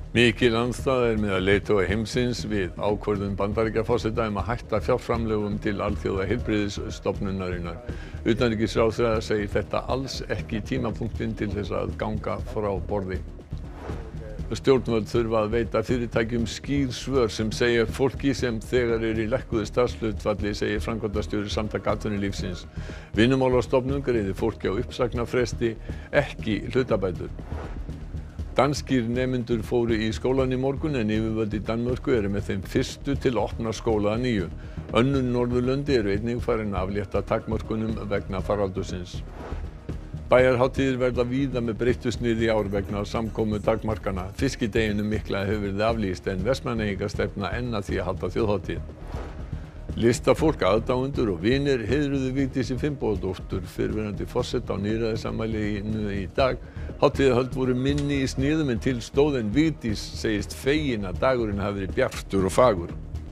Mikil andstaða meðal leiðtoga heimsins við ákvörðun Bandaríkjaforseta að hætta fjárframlögum til Alþjóðaheilbrigðisstofnunarinnar. Utanríkisráðherra segir þetta alls ekki tímapunktinn til þess að ganga frá borði. Stjórnvöld þurfa að veita fyrirtækjum skýr svör sem segja fólki sem þegar í lækkuðu starfshlutfalli, segir framkvæmdastjóri Samtaka atvinnulífsins. Vinnumálastofnun greiðir fólki á uppsagnarfresti, ekki hlutabætur. Danskir nemendur fóru í skólann í morgun en yfirvöld í Danmörku eru með þeim fyrstu til að opna skóla að nýju. Önnur Norðurlönd eru einnig farin að aflétta takmörkunum vegna faraldursins. Bæjarhátíðir verða víða með breyttu sniði í ár vegna samkomu takmarkana. Fiskideginum mikla hefur verið aflýst en Vestmannaeyingar stefna enn að því að halda þjóðhátíð. Listafólk, aðdáendur og vinir heiðruðu Vigdísi Finnbogadóttur fyrrverandi forseta á lýðræðisafmælinu í dag. Hátíðahöld voru minni í sniðum en til stóð en Vigdís segist fegin að dagurinn hafi verið bjartur og fagur.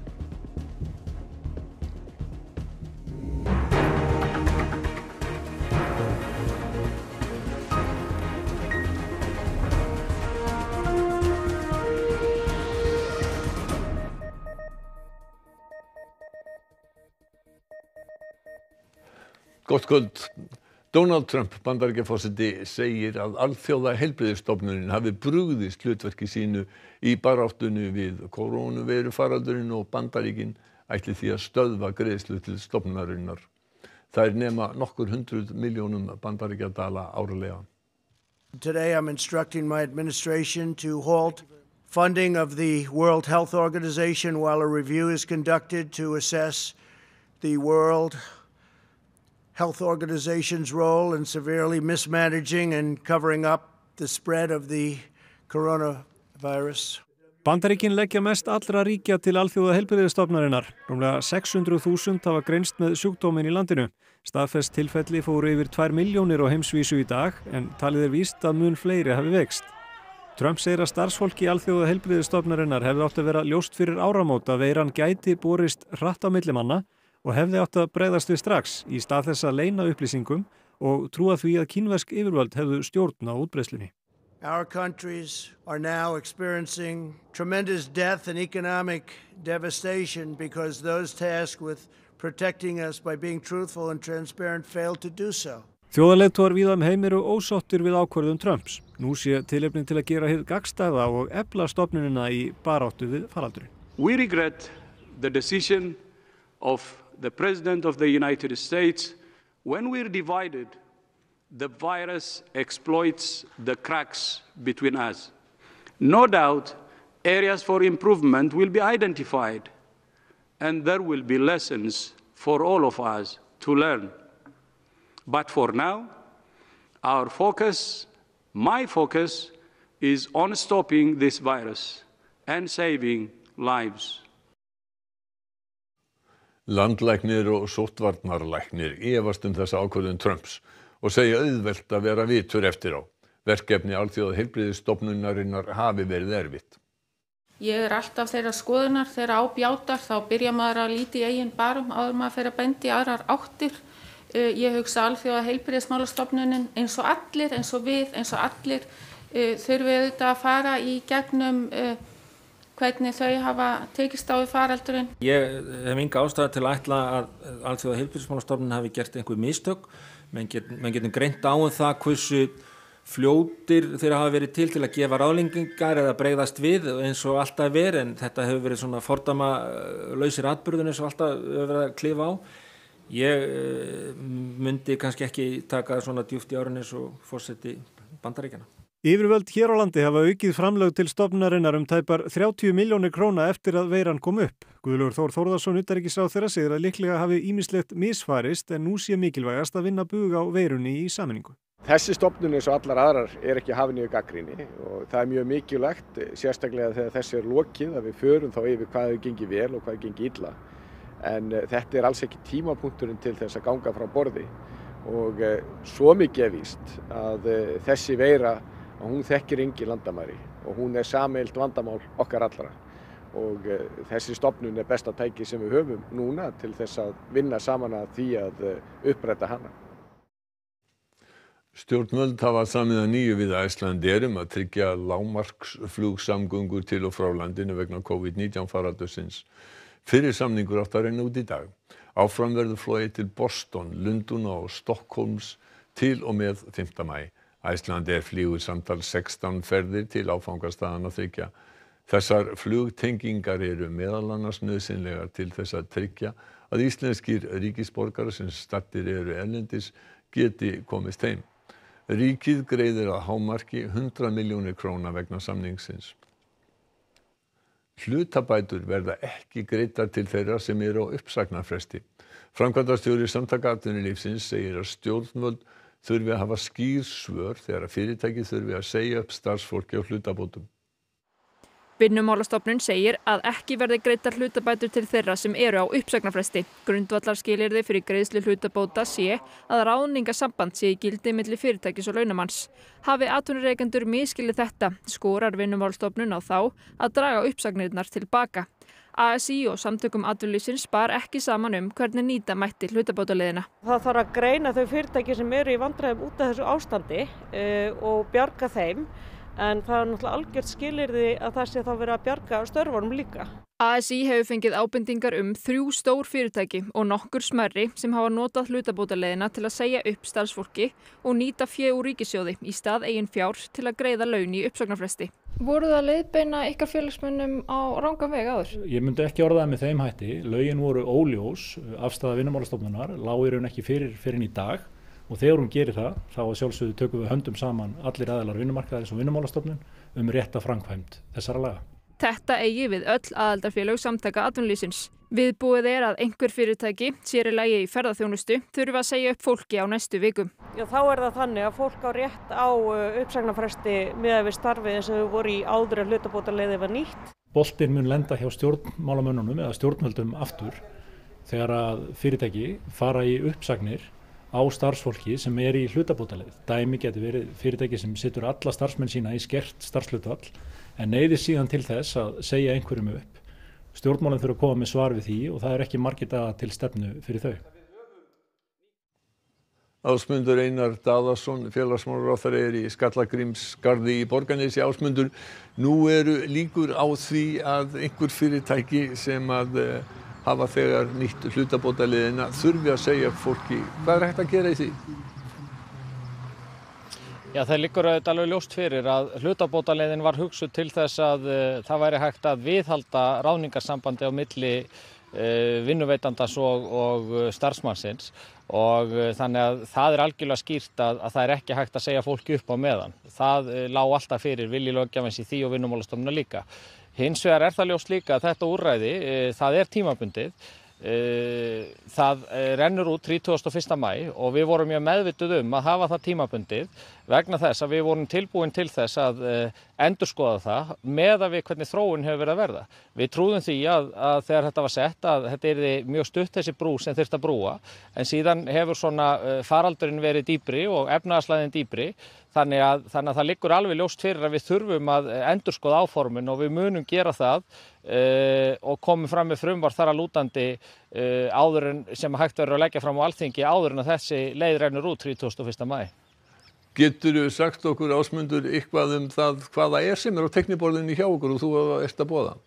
Gott kvöld. Donald Trump Bandaríkjaforseti segir að Alþjóðaheilbrigðisstofnunin hafi brugðist hlutverki sínu í baráttunni við kórónuveirufaraldurinn og Bandaríkin ætli því að stöðva greiðslur til stofnunarinnar. Þær nema nokkur hundruð milljónum bandaríkjadala árlega. Today I'm instructing my administration to halt funding of the World Health Organization while a review is conducted to assess the World Health Organization's role in severely mismanaging and covering up the spread of the coronavirus. Bandaríkin leggja mest allra ríkja til Alþjóðaheilbrigðisstofnunarinnar. Rúmlega 600.000 hafa greinst með sjúkdóminn í landinu. Staðfest tilfelli fóru yfir 2 milljónir á heimsvísu í dag en talið víst að mun fleiri hafi veikst. Trump segir að starfsfólki Alþjóðaheilbrigðisstofnunarinnar hefði átt að vera ljóst fyrir áramót að veiran gæti borist hratt á milli manna og hefði átt að bregðast við strax í stað þess að leyna upplýsingum og trúa því að kínversk yfirvöld hefðu stjórn á útbreiðslunni. Our countries are now experiencing tremendous death and economic devastation because those tasked with protecting us by being truthful and transparent failed to do so. Þjóðarleiðtogar víða heim eru ósáttir við ákvörðun Trumps. Nú sé tilefni til að gera hið gagnstæða og efla stofnunina í baráttu við faraldurinn. We regret the decision of the President of the United States. When we're divided, the virus exploits the cracks between us. No doubt, areas for improvement will be identified, and there will be lessons for all of us to learn. But for now, our focus, my focus, is on stopping this virus and saving lives. Landlæknir og sóttvarnarlæknir efast þessa ákvörðun Trumps og segja auðvelt að vera vitur eftir á. Verkefni Alþjóðaheilbrigðisstofnunarinnar hafi verið erfitt. Ég alltaf þeirra skoðunar þegar á bjátar þá byrja maður að líta í eigin barum áður maður fer að bendi í aðrar áttir. Ég hugsa Alþjóðaheilbrigðismálastofnunin eins og allir, eins og við, eins og allir þurfum við auðvitað að fara í gegnum hvernig þau hafa tekist á við faraldurinn. Ég hef enga ástæðu til að ætla að Alþjóðaheilbrigðismálastofnunin hafi gert einhver mistök. Menn getum greint á það hversu fljótir þeir hafa verið til að gefa ráðleggingar eða bregðast við eins og alltaf verið, en þetta hefur verið svona fordæmalausir atburðir eins og alltaf hefur verið að klifa á. Ég myndi kannski ekki taka svona djúpt í árinu eins og forseti Bandaríkjanna. Yfirvöld hér á landi hafa aukið framlög til stofnunarinnar tæpar 30 milljónir króna eftir að veiran kom upp. Guðlaugur Þór Þórðarson utanríkisráðherra segir að líklega hafi ýmislegt misfarist en nú sé mikilvægast að vinna bug á veirunni í sameiningu. Þessi stofnun eins og allar aðrar ekki hafin yfir gagnrýni og það mjög mikilvægt, sérstaklega þegar þessi lokið, að við förum þá yfir hvað hefur gengið vel og hvað gengið illa. En þetta alls ekki tímapunkturinn til þess að ganga frá borði og svo mikið víst að þessi veira og hún þekkir engin landamæri og hún sameiginlegt vandamál okkar allra og þessi stofnun besta tæki sem við höfum núna til þess að vinna saman að því að uppræta hana. Stjórnvöld hafa samið að nýju við Icelandair að tryggja lágmarksflugsamgöngur til og frá landinu vegna COVID-19 faraldursins. Fyrri samningur átti að renna út í dag. Áfram verður flogið til Boston, Lundúna og Stokkólms til og með 5. maí. Icelandair flýgur samtals 16 ferðir til áfangastaðanna 3. Þessar flugtengingar eru meðal annars nauðsynlegar til þess að tryggja að íslenskir ríkisborgarar sem staddir eru erlendis geti komist heim. Ríkið greiðir að hámarki 100 milljónir króna vegna samningsins. Hlutabætur verða ekki greiddar til þeirra sem eru á uppsagnarfresti. Framkvæmdastjóri Samtaka atvinnulífsins segir að stjórnvöld þurfi að hafa skýr svör þegar fyrirtæki þurfi að segja upp starfsfólki á hlutabótum. Vinnumálastofnun segir að ekki verði greiddar hlutabætur til þeirra sem eru á uppsagnarfresti. Grundvallarskilyrði fyrir greiðslu hlutabóta sé að ráðningarsamband sé í gildi milli fyrirtækis og launamanns. Hafi atvinnurekendur misskilið þetta, skorar Vinnumálastofnun á þá að draga uppsagnirnar til baka. ASÍ og samtökum atvinnulífsins bar ekki saman hvernig nýta mætti hlutabótaleiðina. Það þarf að greina þau fyrirtæki sem eru í vandræðum út af þessu ástandi og bjarga þeim. En það er náttúrulega algjört skilyrði að það sé þá verið að bjarga störfunum líka. ASÍ hefur fengið ábendingar 3 stór fyrirtæki og nokkur smærri sem hafa notað hlutabótaleiðina til að segja upp starfsfólki og nýta fé úr ríkissjóði í stað eigin fjár til að greiða laun í uppsagnarfresti. Voru það leiðbeina ykkar félagsmönnum á rangan veg áður? Ég myndi ekki orða það með þeim hætti. Lögin voru óljós, afstaða Vinnumálastofnunar lá í raun ekki fyrir í dag. Og þegar hún gerir það, þá að sjálfsögðu tökum við höndum saman allir aðilar vinnumarkaðarins og Vinnumálastofnun rétta framkvæmd þessara laga. Þetta eigi við öll aðildarfélög Samtaka atvinnulífsins. Viðbúið að einhver fyrirtæki, sér í lagi í ferðaþjónustu, þurfi að segja upp fólki á næstu vikum. Já, þá er það þannig að fólk á rétt á uppsagnarfresti miðað við starfið eins og þau voru í áður en hlutabótaleiðin var nýtt. Boltinn mun lenda hjá stjórnmálamönnunum eða stjórnvöldum aftur þegar að fyrirtæki fara í uppsagnir á starfsfólki sem í hlutabótaleið. Dæmi getur verið fyrirtæki sem setur alla starfsmenn sína í skert starfshlutfall en neyðir síðan til þess að segja einhverjum upp. Stjórnmálin þurfa að koma með svar við því og það er ekki margir daga til stefnu fyrir þau. Ásmundur Einar Daðason, félagsmálaráðherra, í Skallagrímsgarði í Borgarnesi. Ásmundur, nú eru líkur á því að einhver fyrirtæki sem hafa þegar nýtt hlutabótaleiðina þurfi að segja fólki. Hvað er hægt að gera í því? Já, það liggur auðvitað alveg ljóst fyrir að hlutabótaleiðin var hugsuð til þess að það væri hægt að viðhalda ráðningarsambandi á milli vinnuveitandans og starfsmannsins og þannig að það er algjörlega skýrt að það er ekki hægt að segja fólki upp á meðan. Það lá alltaf fyrir vilji löggjafans í því og Vinnumálastofnunar líka. Hins vegar er það ljóst líka að þetta úrræði, það er tímabundið. Það rennur út 31. maí og við vorum mjög meðvituð að hafa það tímabundið vegna þess að við vorum tilbúin til þess að endurskoða það með að við hvernig þróun hefur verið að verða. Við trúðum því að þegar þetta var sett að þetta yrði mjög stutt þessi brú sem þyrfti að brúa en síðan hefur svona faraldurinn verið dýpri og efnahagslægðin dýpri þannig að það liggur alveg ljóst fyrir að við þurfum að endurskoða áformin og við munum gera það og komum fram með frumvarp þar að lútandi áður en sem hægt verður að leggja fram á Alþingi áður en að þessi leið rennur út 31. maí. Geturðu sagt okkur, Ásmundur, eitthvað það hvaða sem er á teikniborðinu hjá okkur og þú ert að boða?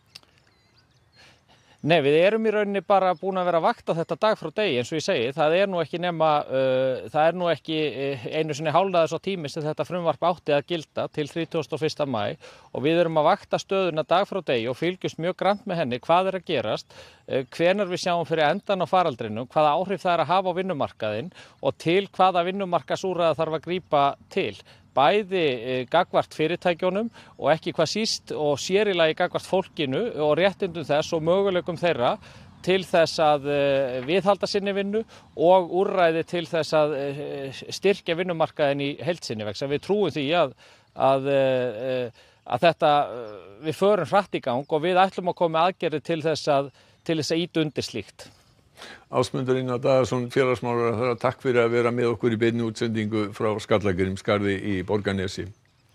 Nei, við erum í rauninni bara búin að vera að vakta þetta dag frá degi eins og ég segi. Það er nú ekki einu sinni hálfnaður svo tími sem þetta frumvarp átti að gilda til 31. maí og við erum að vakta stöðuna dag frá degi og fylgjumst mjög grannt með henni hvað er að gerast, hvenær við sjáum fyrir endan á faraldrinum, hvaða áhrif það er að hafa á vinnumarkaðinn og til hvaða vinnumarkaðsúrræða þarf að grípa til. Bæði gagnvart fyrirtækjunum og ekki hvað síst og sér í lagi gagnvart fólkinu og réttindum þess og möguleikum þeirra til þess að viðhalda sinni vinnu og úrræði til þess að styrkja vinnumarkaðinn í heild sinni vegna. Við trúum því að þetta, við förum hratt í gang og við ætlum að koma með aðgerðir til þess að ýta undir slíkt. Ásmundur Einar Daðason, félagsmálaráðherra, takk fyrir að vera með okkur í beinni útsendingu frá Skallagrímsgarði í Borgarnesi.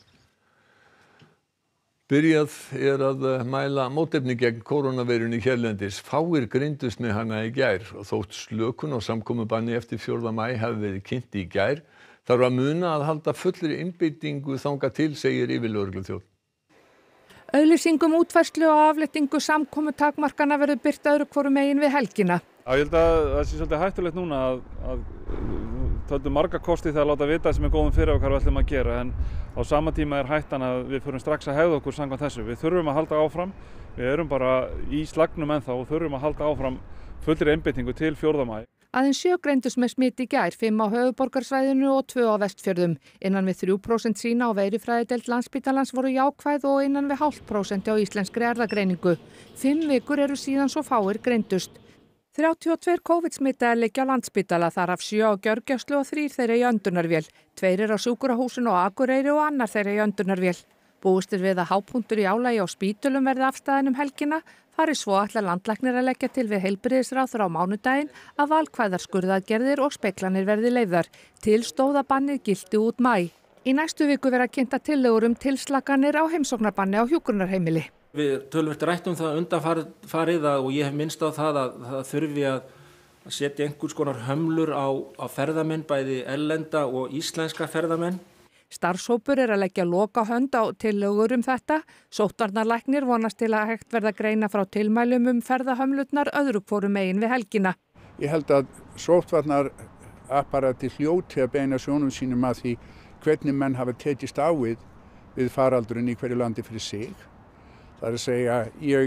Byrjað er að mæla mótefni gegn kórónuveirunni hérlendis. Fáir greindust með hana í gær og þótt slökun og samkomubanni eftir 4. maí hafi verið kynnt í gær Þarf að muna að halda fullri einbeitingu þangað til, segir yfirlögregluþjónn. Auglýsingum útfærslu og afléttingu samkomutakmarkana verður birt öðru hvoru megin við helgina. Já, ég held að það sé svolítið hættulegt núna að töldum marga kosti þegar að láta vita sem góðum fyrir hvað við ætlum að gera, en á sama tíma hættan að við förum strax að hegða okkur samkvæmt þessu. Við þurfum að halda áfram, við erum bara í slagnum ennþá og þurfum að halda áfram fullri einbeitingu til 4. maí. Aðeins 7 greindust með smit í gær, 5 á höfuðborgarsvæðinu og 2 á Vestfjörðum. Innan við 3% sýna á veirufræðideild Landspítalans voru jákvæð og innan við 0,5% á íslenskri erfðagreiningu. 5 vikur eru síðan svo fáir greindust. 32 COVID-smitaðir liggja á Landspítala, þar af 7 á gjörgæslu og 3 þeirra í öndunarvél. 2 eru á sjúkrahúsinu á Akureyri og annar þeirra í öndunarvél. Búist er við að hápunktur í álagi á spítölum verði afstæðin helgina. Fari svo ætla landlæknir að leggja til við heilbrigðisráðherra á mánudaginn að valkvæðar skurðaðgerðir og speglanir verði leyfðar. Til stóð að bannið gilti út maí. Í næstu viku verða kynnta tillögur tilslakanir á heimsóknarbanni á hjúkrunarheimili. Við töluvert rættum það undanfarið og ég hef minnst á það að það þurfi að setja einhvers konar hömlur á ferðamenn, bæði erlenda og íslenska ferðamenn. Starfshópur er að leggja lokahönd á tillögur þetta. Sóttvarnalæknir vonast til að hægt verða greina frá tilmælum ferðahömlurnar öðru hvoru megin við helgina. Ég held að sóttvarnarapparati hljóti að beina sjónum sínum að því hvernig menn hafa tekist á við faraldurinn í hverju landi fyrir sig. Það er að segja,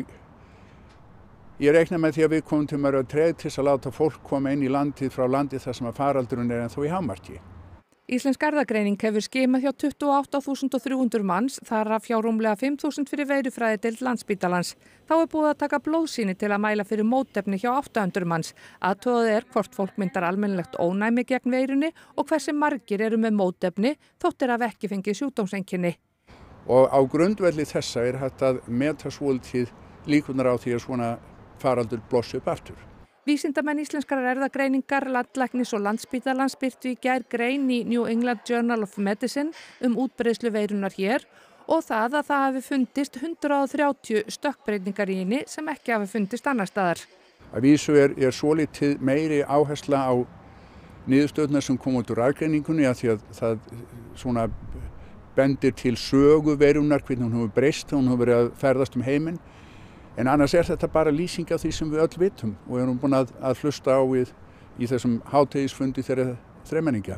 ég reikna með því að við komum til að treyð til að láta fólk koma inn í landið frá landið þar sem að faraldurinn er ennþá í hámarki. Íslensk erfðagreining hefur skimað hjá 28.300 manns, þar af hjá rúmlega 5.000 fyrir veirufræðideild Landspítalans. Þá er búið að taka blóðsýni til að mæla fyrir mótefni hjá 800 manns. Athugað hvort fólk myndar almennilegt ónæmi gegn veirunni og hversu margir eru með mótefni þótt hafa ekki fengið sjúkdómseinkenni. Og á grundvelli þessa er hægt að meta svolítið líkurnar á því að svona faraldur blossi upp aftur. Vísindamenn íslenskrar erfðagreiningar, landlæknis og Landspítalans birtu í gær grein í New England Journal of Medicine útbreiðslu veirunnar hér og það að það hafi fundist 130 stökkbreytingar í henni sem ekki hafi fundist annar staðar. Að vísu er svolítið meiri áhersla á niðurstöðuna sem kom út úr erfðagreiningunni að því að það svona bendir til sögu veirunnar, hvernig hún hefur breyst, hún hefur verið að ferðast heiminn. En annars þetta bara lýsing af því sem við öll vitum og erum búin að hlusta á í þessum hádegisfundi þeirra þremenninga.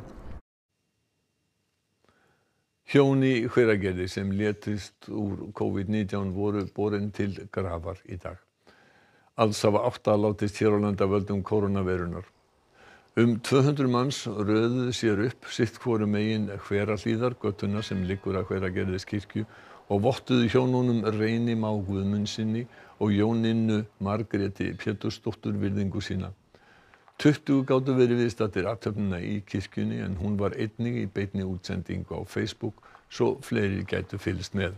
Hjón í Hveragerði sem létust úr COVID-19 voru borin til grafar í dag. Alls hafa 8 látist hér á landi af völdum kórónuveirunar. 200 manns röðuðu sér upp sitt hvoru megin Hverahlíðar, götuna sem liggur að Hveragerðiskirkju, og vottuðu hjónunum Reyni Má Guðmundssyni og Jóninnu Margréti Pétursdóttur virðingu sína. 20 gátu verið viðstaddir athöfnina í kirkjunni en hún var einnig í beinni útsendingu á Facebook svo fleiri gætu fylgst með.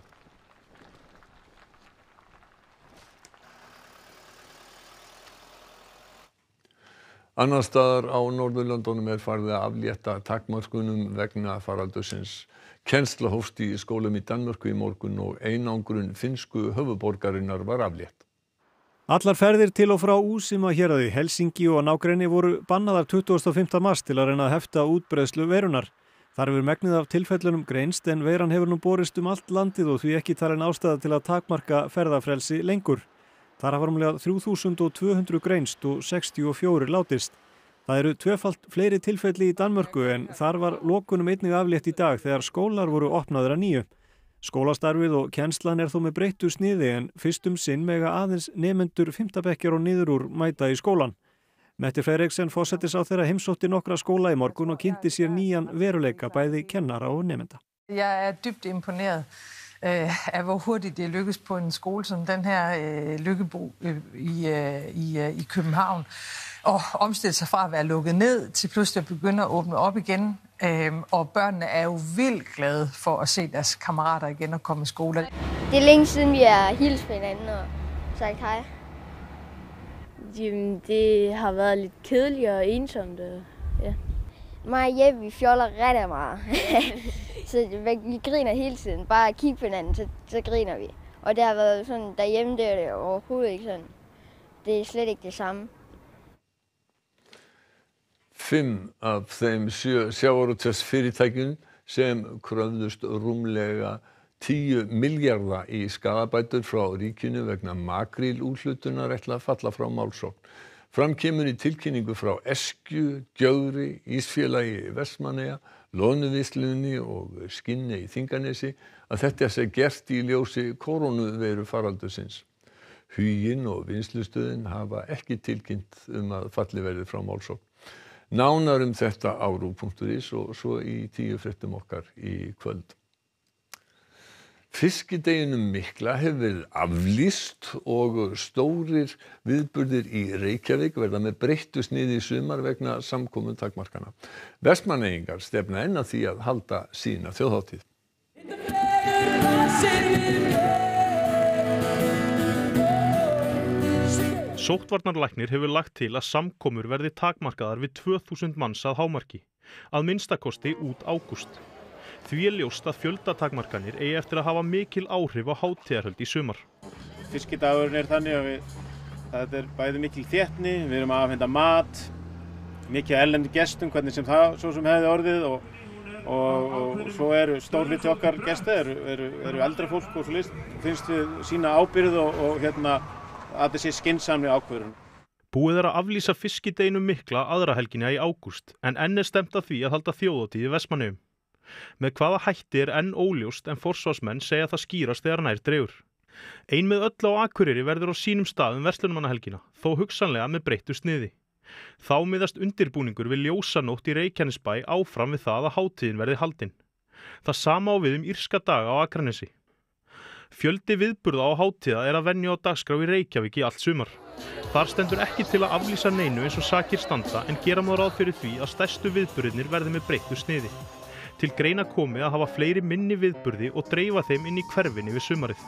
Annars staðar á Norðurlöndunum er farið að aflétta takmörkunum vegna faraldursins. Kennsla hófst í skólum í Danmörku í morgun og einangrun finnsku höfuðborgarinnar var aflétt. Allar ferðir til og frá Úsima héraði, Helsingi og nágrenni voru bannaðar 25. mars til að reyna að hefta útbreiðslu veirunnar. Þar hefur megnið af tilfellunum greinst en veiran hefur nú borist allt landið og því ekki talin ástæða til að takmarka ferðafrelsi lengur. Þar hafa rúmlega 3.200 greinst og 64 látist. Það eru tvöfalt fleiri tilfelli í Danmörku en þar var lokunum einnig aflétt í dag þegar skólar voru opnaðir að nýju. Skólastarfið og kennslan er þó með breyttu sniði en fyrst sinn mega aðeins nemendur 5. bekkjar og niður úr mæta í skólan. Mette Frederiksen forsætisráðherra heimsótti nokkra skóla í morgun og kynnti sér nýjan veruleika bæði kennara og nemenda. Jeg dybt imponeret af hvor hurtigt det lykkes på en skole som den her Lykkebo i København og omstille sig fra at være lukket ned til pludselig at begynde at åbne op igen. Og børnene er jo vildt glade for at se deres kammerater igen og komme i skole. Det er længe siden vi har hilst på hinanden og sagt hej. Jamen, det har været lidt kedeligt og ensomt. Ja. Mig og Jeppe, vi fjoller rigtig meget. Så vi griner hele tiden. Bare at kigge på hinanden, så griner vi. Og det har været sådan, derhjemme det er det overhovedet ikke sådan. Det er slet ikke det samme. 5 af þeim 7 sjávarútvegsfyrirtækjum sem kröfðust rúmlega 10 milljarða í skaðabætur frá ríkinu vegna makrílúthlutunar ætla að falla frá málsókn. Fram kemur í tilkynningu frá Eskju, Gjögri, Ísfélagi Vestmannaeyja, Loðnuvinnslunni og Skinney í Þinganesi að þetta sé gert í ljósi kórónuveiru faraldursins. Huginn og vinnslustöðin hafa ekki tilkynnt að falli verði frá málsókn. Nánar þetta á ruv.is og svo í 10 fréttum okkar í kvöld. Fiskideginum mikla hefur verið aflýst og stórir viðburðir í Reykjavík verða með breyttu sniði í sumar vegna samkomu takmarkana. Vestmanneyingar stefna enn að því að halda sína þjóðhátíð. Sóttvarnalæknir hefur lagt til að samkomur verði takmarkaðar við 2000 manns að hámarki, að minnstakosti út ágúst. Því ljóst að fjöldatakmarkanir eigi eftir að hafa mikil áhrif á hátíðarhöld í sumar. Fiskidagurinn þannig að þetta bæði mikil þéttni, við erum að afhenda mat, mikið erlendu gestum, hvernig sem það svo sem hefði orðið og svo eru stór hluti okkar gesta eru eldra fólk og svo finnst við sína ábyrgð og að þetta sé skynsamleg ákvörðun. Búið að aflýsa fiskideginum mikla aðra helgina í ágúst en enn stemt að því að halda þjóðhátíð í Vestmannaeyjum. Með hvaða hætti enn óljóst en forsvarsmenn segja það skýrast þegar nær dregur. Ein með öll á Akureyri verður á sínum stað verslunarmannahelgina, þó hugsanlega með breyttu sniði. Þá miðast undirbúningur við ljósanótt í Reykjanesbæ áfram við það að hátíðin verði haldin. Það sama á við írska daga á Akranesi. Fjöldi viðburða á hátíða að venju á dagskrá í Reykjavík í allt sumar. Þar stendur ekki til að aflýsa neinu eins og sakir standa en gera má ráð fyrir því að stærstu viðburðirnir verði með breyttu sniði. Til greina komi að hafa fleiri minni viðburði og dreifa þeim inn í hverfinni við sumarið.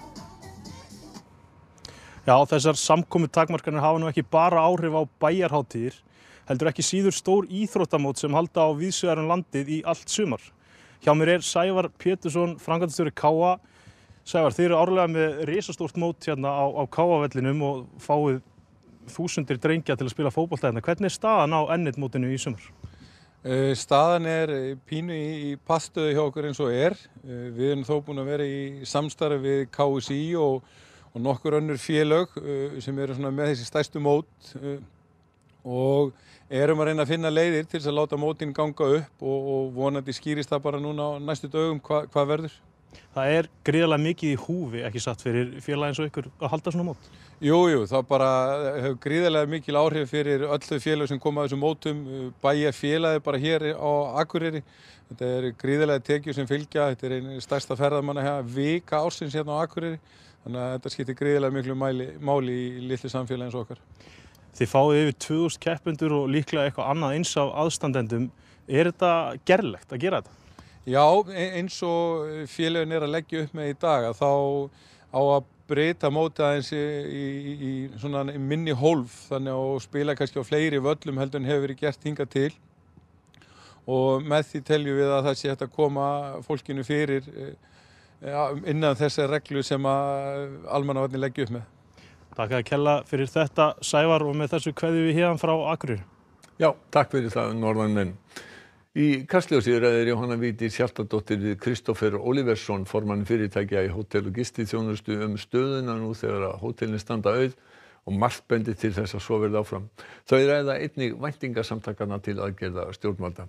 Já, þessar samkomu takmarkanir hafa nú ekki bara áhrif á bæjarhátíðir, heldur ekki síður stór íþróttamót sem halda á víðsvegar landið í allt sumar. Hjá mér Sævar Pétursson, framkvæmdastjóri KA. Sævar, þið eru árlega með risastórt mót hérna á KA-vellinum og fáið þúsundir drengja til að spila fótbolta hérna. Hvernig staðan á N1-mótinu í sumar? Staðan pínu í passstöðu hjá okkur eins og Við erum þó búin að vera í samstarfi við KSÍ og nokkur önnur félög sem eru með þessi stærstu mót og erum að reyna að finna leiðir til þess að láta mótin ganga upp og vonandi skýrist það bara núna á næstu dögum hvað verður. Það gríðarlega mikið í húfi, ekki satt, fyrir félagi eins og ykkur að halda svona mót? Jú, það bara hefur gríðarlega mikil áhrif fyrir öll þau félög sem koma að þessum mótum, bæjarfélagið bara hér á Akureyri. Þetta gríðarlega tekjur sem fylgja, þetta einn stærsta ferðamanna vika ársins hérna á Akureyri. Þannig að þetta skiptir gríðarlega miklu máli í litlu samfélagi eins og okkar. Þið fáið yfir 2000 keppendur og líklega eitthvað annað eins af aðstandendum. Þetta gerlegt að gera þetta? Já, eins og félögin að leggja upp með í dag að þá á að breyta mótið aðeins í svona minni hólf þannig að spila kannski á fleiri völlum heldur en hefur verið gert hingað til og með því teljum við að það sé hægt að koma fólkinu fyrir innan þessar reglu sem að almannavarnir leggja upp með. Takk að kella fyrir þetta Sævar og með þessu kveðjum við héðan frá Akureyri. Já, takk fyrir það norðanmenn. Í Kastljósi ræðir Jóhanna Vigdís Hjaltadóttir við Kristófer Oliversson, formann fyrirtækja í hótel- og gistiþjónustu stöðuna nú þegar hótelin standa auð og margt bendir til þess að svo verði áfram. Þau ræða einnig væntingasamtakana til aðgerða stjórnvalda.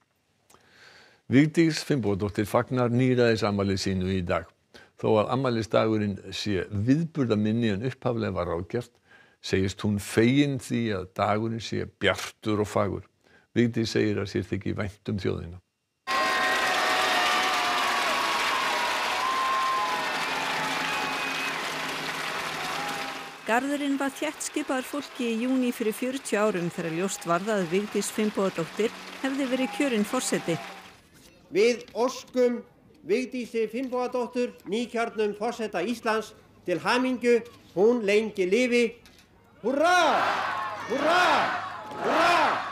Vigdís Finnbogadóttir fagnar níræðisamali sínu í dag. Þó að afmælisdagurinn sé viðburðaminni en upphaflega var ráðgert, segist hún fegin því að dagurinn sé bjartur og fagur. Vigdís segir að sér þykir vænt þjóðina. Garðurinn var þéttskipaður fólki í júní fyrir 40 árum þegar ljóst varð að Vigdís Finnbogadóttir hefði verið kjörin forseti. Við óskum Vigdísi Finnbogadóttur, nýkjörnum forseta Íslands, til hamingju, hún lengi lifi. Húrra! Húrra! Húrra!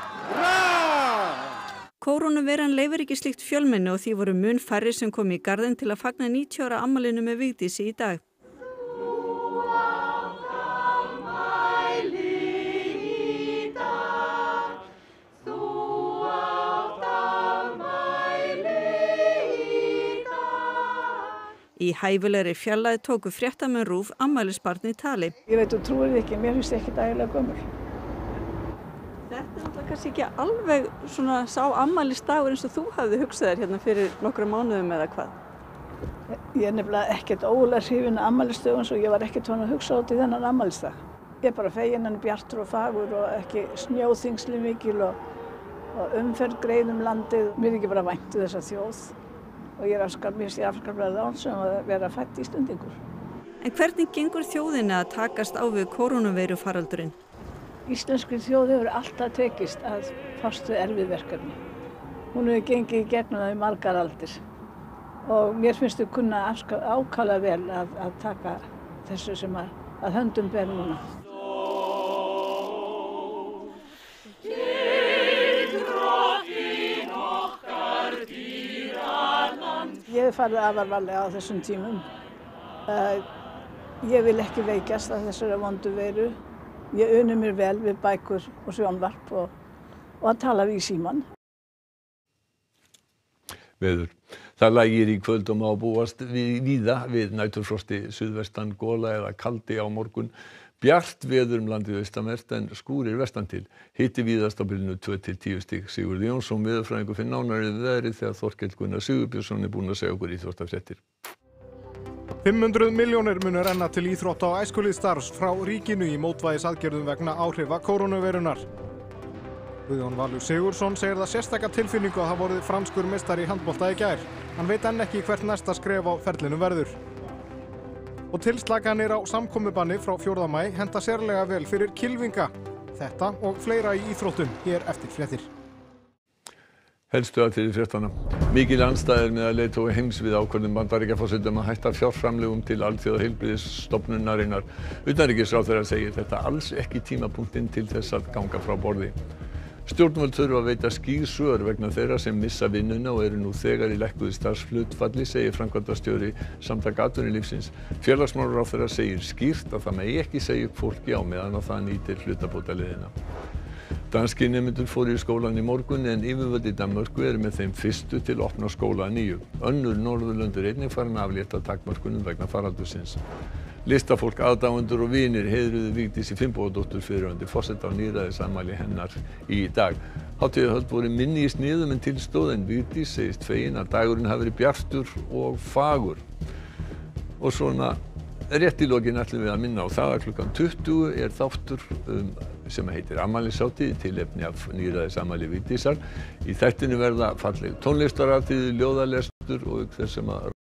Kórónuveiran leyfir ekki slíkt fjölmenni og því voru mun færri sem kom í garðinn til að fagna 90 ára afmælinu með Vigdísi í dag. Þú Í hæfilegri fjarlægð tóku fréttamenn RÚV afmælisbarnið tali. Ég veit, þú trúir því ekki, mér finnst ekki dægilega gömul. Þetta er alltaf kannski ekki alveg svona sá afmælisdagur eins og þú hafði hugsað þér hérna fyrir nokkrum mánuðum eða hvað? Ég er nefnilega ekkert ógulega hrifin af afmælisdögum svo ég var ekkert að hugsa út í þennan afmælisdag. Ég er bara fegin hann bjartur og fagur og ekki snjóþyngsli mikil og umferð greið landið. Mér er ekki bara vænt þessa þjóð og ég er afskaplega lánsöm að vera fædd Íslendingur. En hvernig gengur þjóðinni að takast á við kórónuveirufaraldurinn? Íslenskri þjóð hefur alltaf tekist að fást við erfið verkefni. Hún hefur gengið í gegnum það í margar aldir og mér finnst þau kunna ákaflega vel að taka þessu sem að höndum ber núna. Ég hef farið afar varlega á þessum tímum. Ég vil ekki veikjast af þessari vondu veiru. Ég uni mér vel við bækur og sjónvarp og að tala við í símann. Veður. Það lægir í kvöld og má búast víða við næturfrosti suðvestan gola eða kaldi á morgun. Bjart veður landið austanvert en skúrir vestan til. Hiti víðast á bilinu 2 til 10 stig. Sigurður Jónsson veðurfræðingur fyrir nánari veðrið þegar Þorkell Gunnar Sigurbjörnsson er búinn að segja okkur íþróttafréttir. 500 milljónir munu renna til íþrótta og æskulýðsstarfs frá ríkinu í mótvægisaðgerðum vegna áhrifa kórónuveirunnar. Guðjón Valur Sigurðsson segir það sérstaka tilfinningu að hafa orðið franskur meistari í handbolta í gær. Hann veit enn ekki hvert næsta skref á ferlinum verður. Og tilslakanir á samkomubanni frá 4. maí henta sérlega vel fyrir kylfinga. Þetta og fleira í íþróttum hér eftir fréttir. Helstu atriði fréttanna. Mikil andstaða er meðal leiðtoga heims við ákvörðun Bandaríkjaforseta að hætta fjárframlögum til Alþjóðaheilbrigðisstofnunarinnar. Utanríkisráðherra segir þetta alls ekki tímapunktinn til þess að ganga frá borði. Stjórnvöld þurfa að veita skýr svör vegna þeirra sem missa vinnuna og eru nú þegar í lækkuðu starfshlutfalli, segir framkvæmdastjóri Samtaka atvinnulífsins. Félagsmálaráðherra segir skýrt að það megi ekki segja upp fólki á meðan að það nýtir hlutabótaleiðina. Danskir nemendur fóru í skólann í morgun en yfirvöld í Danmörku eru með þeim fyrstu til að opna skóla að nýju. Önnur Norðurlönd eru einnig farin að aflétta takmörkunum vegna faraldursins. Listafólk, aðdáendur og vinir heiðruðu Vigdísi Finnbogadóttur fyrrverandi forseta á níðræðisafmæli hennar í dag. Hátíðarhöld voru minni í sniðum en til stóð en Vigdís segist fegin að dagurinn hafi verið bjartur og fagur. Og svona rétt í lokin ætlum við að minna á það að klukkan 20 er þáttur sem heitir afmælishátíð í tilefni af níðræðisafmæli Vigdísar. Í þættinu verða falleg tónlistaratriði, ljóðalestur og auk þess sem að